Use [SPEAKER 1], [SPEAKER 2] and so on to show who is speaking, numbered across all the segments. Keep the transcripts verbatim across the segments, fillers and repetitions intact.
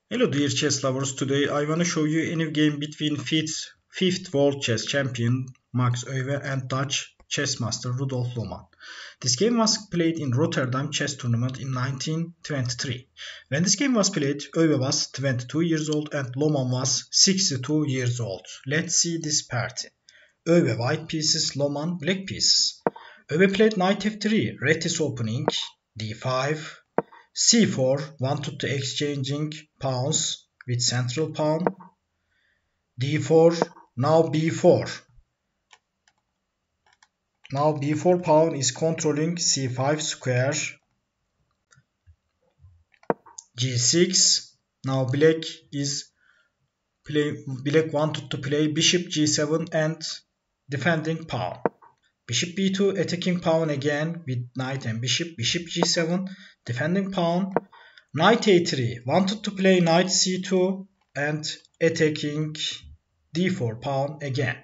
[SPEAKER 1] Hello dear chess lovers, today I wanna show you a new game between fifth, fifth world chess champion Max Euwe and Dutch chess master Rudolf Lohmann. This game was played in Rotterdam chess tournament in nineteen twenty-three. When this game was played, Euwe was twenty-two years old and Lohmann was sixty-two years old. Let's see this party. Euwe white pieces, Lohmann black pieces. Euwe played knight f three, red is opening, d five, c four, wanted to exchanging pawns with central pawn, d four, now b four. Now b four pawn is controlling c five square, g six. Now black is play, black wanted to play bishop g seven and defending pawn. Bishop b two, attacking pawn again with knight and bishop, bishop g seven, defending pawn. Knight a three, wanted to play knight c two and attacking d four pawn again.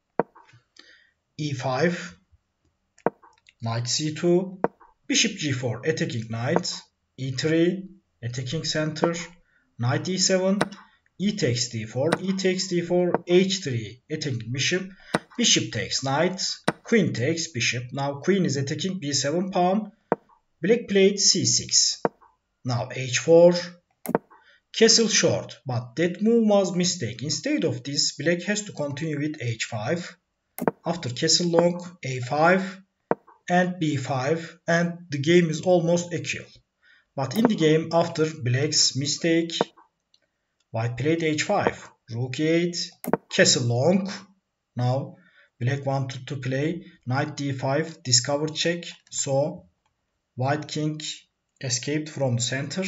[SPEAKER 1] e five, knight c two, bishop g four, attacking knight, e three, attacking center, knight e seven, e takes d four, e takes d four, h three, attacking bishop, bishop takes knight, queen takes bishop. Now queen is attacking b seven pawn, black played c six. Now h four, castle short, but that move was mistake. Instead of this, black has to continue with h five. After castle long, a five and b five, and the game is almost equal. But in the game, after black's mistake, white played h five, rook e eight, castle long. Now black wanted to play knight d five, discover check, so white king escaped from the center.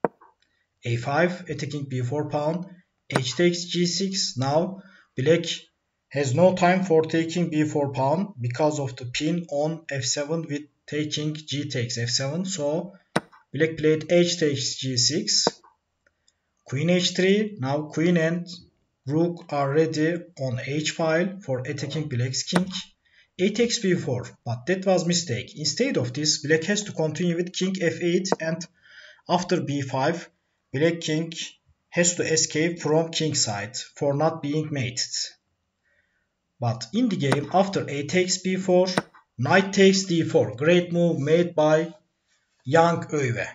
[SPEAKER 1] a five, attacking b four pawn, h takes g six. Now black has no time for taking b four pawn because of the pin on f seven with taking g takes f seven. So black played h takes g six, queen h three. Now queen and rook are ready on h file for attacking black's king. A takes b four, but that was mistake. Instead of this, black has to continue with king f eight, and after b five, black king has to escape from king side for not being mated. But in the game, after a takes b four, knight takes d four, great move made by young Euwe.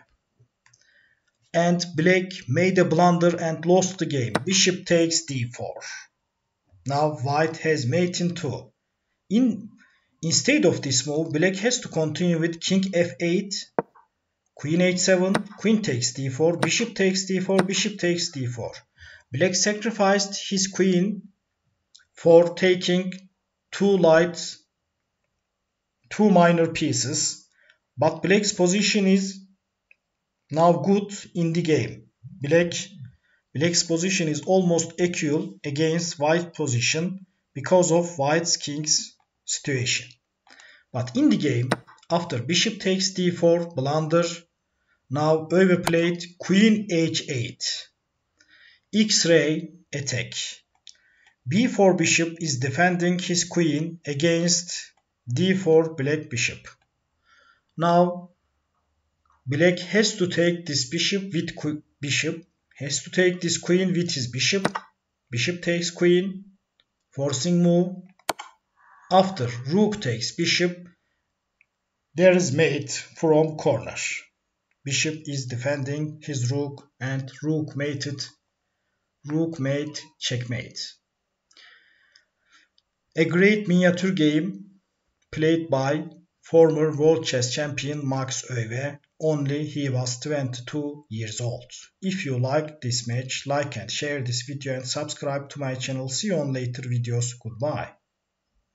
[SPEAKER 1] And black made a blunder and lost the game. Bishop takes d four. Now white has mate in two. In, instead of this move, black has to continue with king f eight, queen h seven, queen takes d four, bishop takes d four, bishop takes d four. Black sacrificed his queen for taking two light, two minor pieces, but black's position is now good in the game. Black, black's position is almost equal against white position because of white's king's situation. But in the game, after bishop takes d four, blunder, now Euwe played queen h eight, X-ray attack. b four bishop is defending his queen against d four black bishop. Now black has to take this bishop with bishop, has to take this queen with his bishop, bishop takes queen, forcing move. After rook takes bishop, there is mate from corner. Bishop is defending his rook and rook mated, rook mate, checkmate. A great miniature game played by former world chess champion Max Euwe, only he was twenty-two years old. If you liked this match, like and share this video and subscribe to my channel. See you on later videos. Goodbye.